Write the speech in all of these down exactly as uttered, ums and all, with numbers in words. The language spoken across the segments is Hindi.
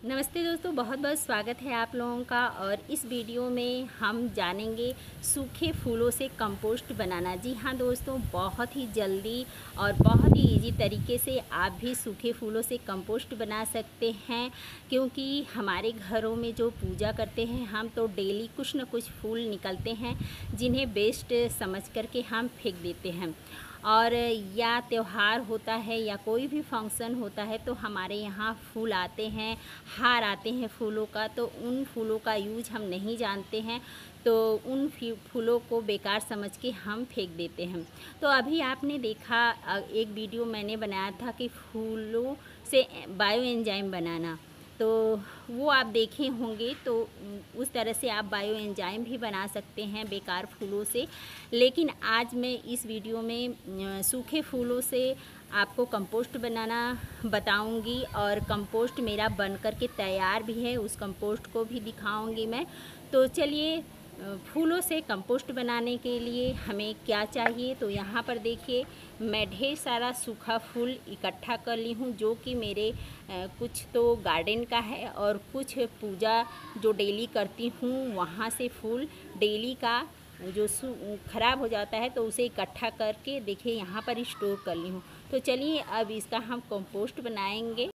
नमस्ते दोस्तों, बहुत बहुत स्वागत है आप लोगों का। और इस वीडियो में हम जानेंगे सूखे फूलों से कंपोस्ट बनाना। जी हाँ दोस्तों, बहुत ही जल्दी और बहुत ही इजी तरीके से आप भी सूखे फूलों से कंपोस्ट बना सकते हैं। क्योंकि हमारे घरों में जो पूजा करते हैं हम, तो डेली कुछ न कुछ फूल निकलते हैं जिन्हें वेस्ट समझ करके हम फेंक देते हैं। और या त्यौहार होता है या कोई भी फंक्शन होता है तो हमारे यहाँ फूल आते हैं, हार आते हैं फूलों का, तो उन फूलों का यूज हम नहीं जानते हैं, तो उन फूलों को बेकार समझ के हम फेंक देते हैं। तो अभी आपने देखा, एक वीडियो मैंने बनाया था कि फूलों से बायो एंजाइम बनाना, तो वो आप देखे होंगे। तो उस तरह से आप बायो एंजाइम भी बना सकते हैं बेकार फूलों से। लेकिन आज मैं इस वीडियो में सूखे फूलों से आपको कंपोस्ट बनाना बताऊंगी, और कंपोस्ट मेरा बन कर के तैयार भी है, उस कंपोस्ट को भी दिखाऊंगी मैं। तो चलिए, फूलों से कंपोस्ट बनाने के लिए हमें क्या चाहिए। तो यहाँ पर देखिए, मैं ढेर सारा सूखा फूल इकट्ठा कर ली हूँ, जो कि मेरे कुछ तो गार्डन का है और कुछ पूजा जो डेली करती हूँ वहाँ से फूल डेली का जो ख़राब हो जाता है, तो उसे इकट्ठा करके देखिए यहाँ पर स्टोर कर ली हूँ। तो चलिए अब इसका हम कंपोस्ट बनाएंगे।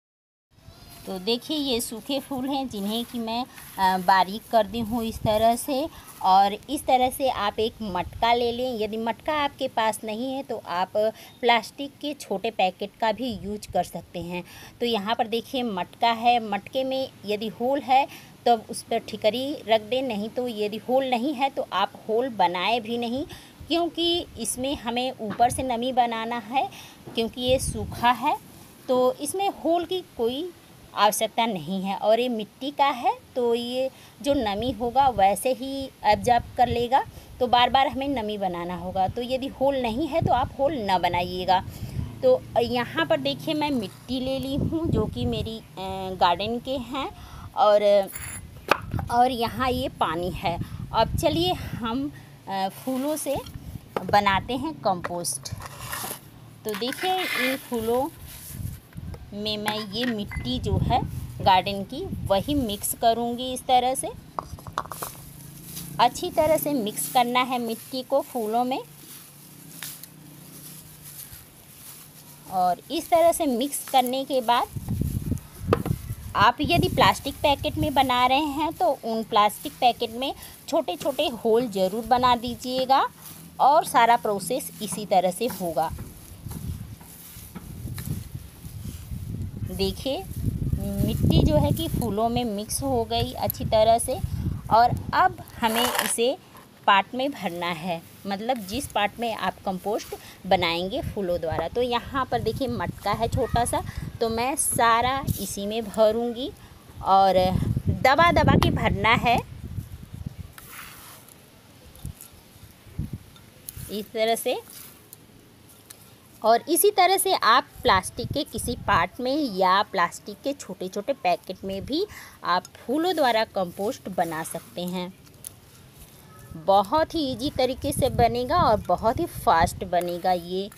तो देखिए, ये सूखे फूल हैं जिन्हें कि मैं बारीक कर दी हूँ इस तरह से। और इस तरह से आप एक मटका ले लें। यदि मटका आपके पास नहीं है तो आप प्लास्टिक के छोटे पैकेट का भी यूज कर सकते हैं। तो यहाँ पर देखिए मटका है, मटके में यदि होल है तो उस पर ठिकरी रख दें, नहीं तो यदि होल नहीं है तो आप होल बनाए भी नहीं, क्योंकि इसमें हमें ऊपर से नमी बनाना है। क्योंकि ये सूखा है तो इसमें होल की कोई आवश्यकता नहीं है, और ये मिट्टी का है तो ये जो नमी होगा वैसे ही एब्जॉर्ब कर लेगा, तो बार बार हमें नमी बनाना होगा। तो यदि होल नहीं है तो आप होल ना बनाइएगा। तो यहाँ पर देखिए, मैं मिट्टी ले ली हूँ जो कि मेरी गार्डन के हैं, और और यहाँ ये पानी है। अब चलिए हम फूलों से बनाते हैं कंपोस्ट। तो देखिए, इन फूलों में मैं ये मिट्टी जो है गार्डन की वही मिक्स करूँगी। इस तरह से अच्छी तरह से मिक्स करना है मिट्टी को फूलों में। और इस तरह से मिक्स करने के बाद आप यदि प्लास्टिक पैकेट में बना रहे हैं तो उन प्लास्टिक पैकेट में छोटे छोटे होल ज़रूर बना दीजिएगा, और सारा प्रोसेस इसी तरह से होगा। देखिए, मिट्टी जो है कि फूलों में मिक्स हो गई अच्छी तरह से। और अब हमें इसे पाट में भरना है, मतलब जिस पाट में आप कंपोस्ट बनाएंगे फूलों द्वारा। तो यहाँ पर देखिए मटका है छोटा सा, तो मैं सारा इसी में भरूंगी, और दबा दबा के भरना है इस तरह से। और इसी तरह से आप प्लास्टिक के किसी पार्ट में या प्लास्टिक के छोटे छोटे पैकेट में भी आप फूलों द्वारा कंपोस्ट बना सकते हैं। बहुत ही इजी तरीके से बनेगा और बहुत ही फास्ट बनेगा ये।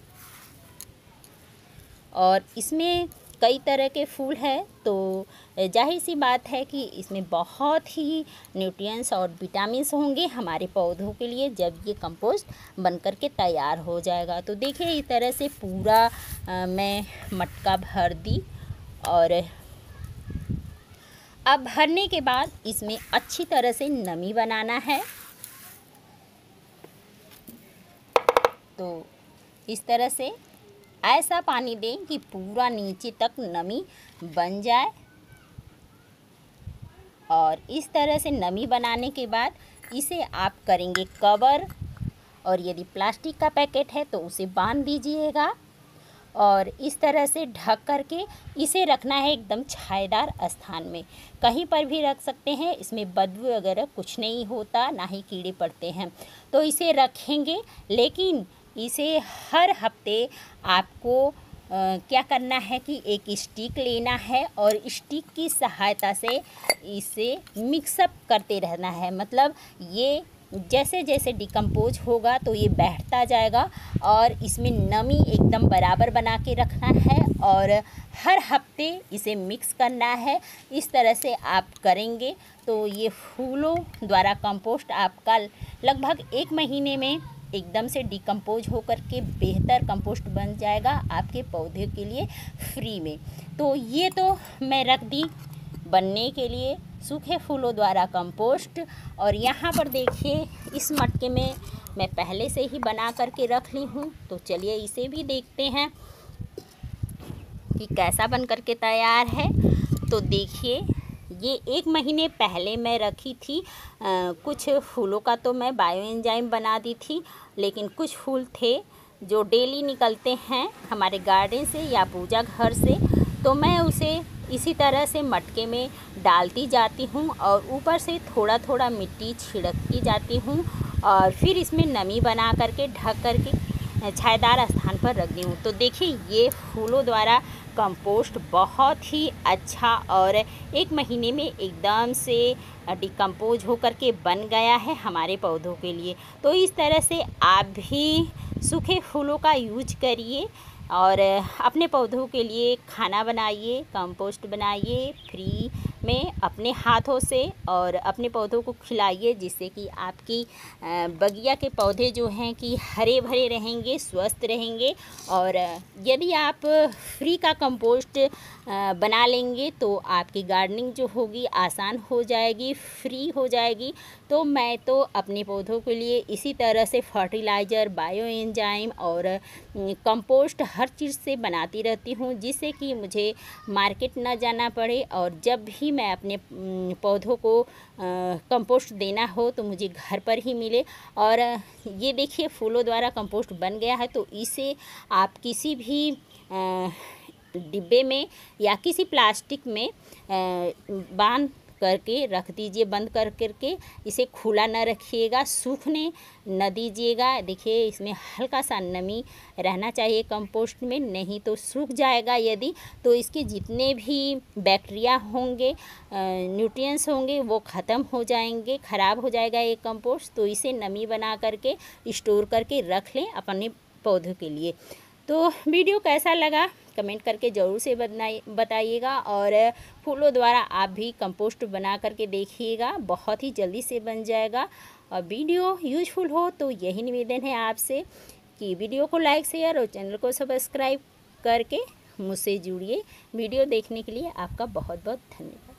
और इसमें कई तरह के फूल हैं, तो जाहिर सी बात है कि इसमें बहुत ही न्यूट्रिएंट्स और विटामिन्स होंगे हमारे पौधों के लिए, जब ये कंपोस्ट बनकर के तैयार हो जाएगा। तो देखिए, इस तरह से पूरा आ, मैं मटका भर दी। और अब भरने के बाद इसमें अच्छी तरह से नमी बनाना है। तो इस तरह से ऐसा पानी दें कि पूरा नीचे तक नमी बन जाए। और इस तरह से नमी बनाने के बाद इसे आप करेंगे कवर, और यदि प्लास्टिक का पैकेट है तो उसे बांध दीजिएगा, और इस तरह से ढक करके इसे रखना है एकदम छायादार स्थान में। कहीं पर भी रख सकते हैं, इसमें बदबू वगैरह कुछ नहीं होता, ना ही कीड़े पड़ते हैं। तो इसे रखेंगे, लेकिन इसे हर हफ्ते आपको आ, क्या करना है कि एक स्टिक लेना है, और स्टिक की सहायता से इसे मिक्सअप करते रहना है। मतलब ये जैसे जैसे डिकम्पोज होगा तो ये बैठता जाएगा, और इसमें नमी एकदम बराबर बना के रखना है। और हर हफ्ते इसे मिक्स करना है। इस तरह से आप करेंगे तो ये फूलों द्वारा कंपोस्ट आपका लगभग एक महीने में एकदम से डिकम्पोज होकर के बेहतर कंपोस्ट बन जाएगा आपके पौधे के लिए फ्री में। तो ये तो मैं रख दी बनने के लिए सूखे फूलों द्वारा कंपोस्ट। और यहाँ पर देखिए इस मटके में मैं पहले से ही बना करके रख ली हूँ। तो चलिए इसे भी देखते हैं कि कैसा बन करके तैयार है। तो देखिए ये एक महीने पहले मैं रखी थी। आ, कुछ फूलों का तो मैं बायो एंजाइम बना दी थी, लेकिन कुछ फूल थे जो डेली निकलते हैं हमारे गार्डन से या पूजा घर से, तो मैं उसे इसी तरह से मटके में डालती जाती हूँ और ऊपर से थोड़ा थोड़ा मिट्टी छिड़कती जाती हूँ और फिर इसमें नमी बना करके ढक करके छायादार स्थान पर रख दी हूँ। तो देखिए ये फूलों द्वारा कंपोस्ट बहुत ही अच्छा और एक महीने में एकदम से डिकम्पोज होकर के बन गया है हमारे पौधों के लिए। तो इस तरह से आप भी सूखे फूलों का यूज करिए और अपने पौधों के लिए खाना बनाइए, कंपोस्ट बनाइए फ्री में अपने हाथों से और अपने पौधों को खिलाइए, जिससे कि आपकी बगिया के पौधे जो हैं कि हरे भरे रहेंगे, स्वस्थ रहेंगे। और यदि आप फ्री का कंपोस्ट बना लेंगे तो आपकी गार्डनिंग जो होगी आसान हो जाएगी, फ्री हो जाएगी। तो मैं तो अपने पौधों के लिए इसी तरह से फर्टिलाइज़र, बायो एंजाइम और कंपोस्ट हर चीज़ से बनाती रहती हूँ, जिससे कि मुझे मार्केट ना जाना पड़े और जब भी मैं अपने पौधों को कंपोस्ट देना हो तो मुझे घर पर ही मिले। और ये देखिए फूलों द्वारा कंपोस्ट बन गया है। तो इसे आप किसी भी डिब्बे में या किसी प्लास्टिक में बांध करके रख दीजिए, बंद कर करके। इसे खुला न रखिएगा, सूखने न दीजिएगा। देखिए इसमें हल्का सा नमी रहना चाहिए कंपोस्ट में, नहीं तो सूख जाएगा यदि तो इसके जितने भी बैक्टीरिया होंगे, न्यूट्रिएंट्स होंगे, वो ख़त्म हो जाएंगे, ख़राब हो जाएगा ये कंपोस्ट। तो इसे नमी बना करके स्टोर करके रख लें अपने पौधों के लिए। तो वीडियो कैसा लगा कमेंट करके ज़रूर से बताइएगा और फूलों द्वारा आप भी कंपोस्ट बना करके देखिएगा, बहुत ही जल्दी से बन जाएगा। और वीडियो यूजफुल हो तो यही निवेदन है आपसे कि वीडियो को लाइक, शेयर और चैनल को सब्सक्राइब करके मुझसे जुड़िए। वीडियो देखने के लिए आपका बहुत बहुत धन्यवाद।